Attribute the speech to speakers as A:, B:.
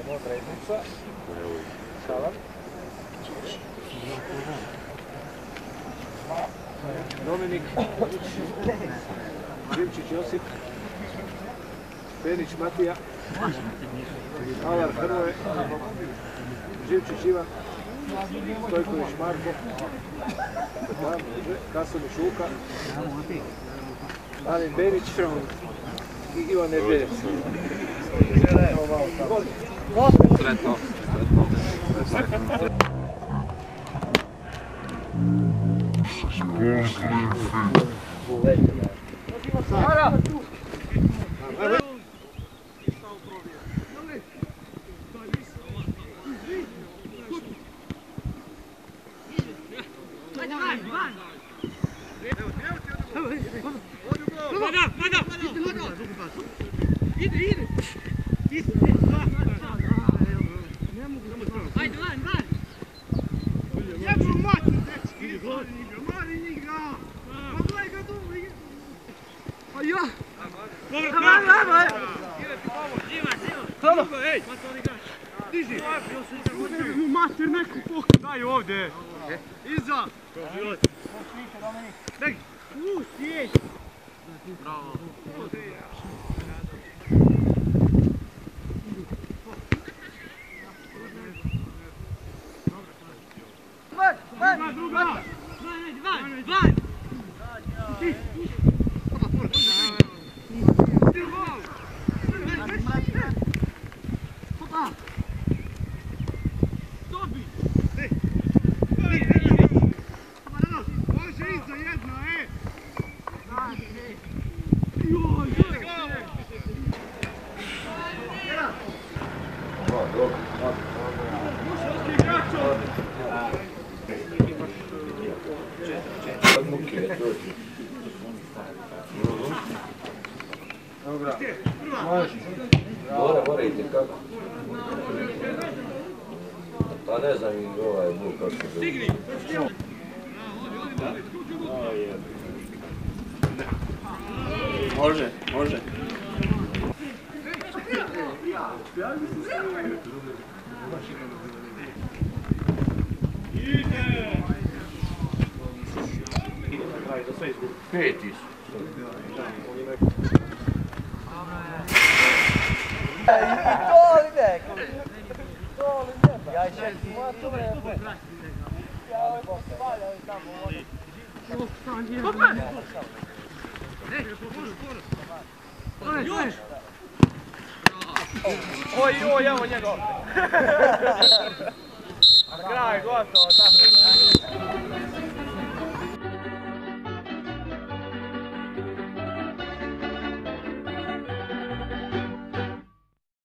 A: Modrednica. Salam. Dominik. Živčić Josip. Penić Matija. Alar Hrvoje. Živčić Ivan. Stojković Marko. Kasunić Luka. Alin Berić. I Ivan Nedveljac.
B: Sretno.
C: Mater, neku poku daj ovdje! Iza! Beg! Sjeć! Bravo! Van! Druga! Van!
B: Mora ide kako? Pa ne znam i ovaj Buk kako se zove.
A: Može.
B: Peti su.
D: Doli neko! Ja še ti moja tu vreme. Ja, ovo je spalja, ovo je tamo. Još! Oj, evo njegov! Kraj, gotovo, tako.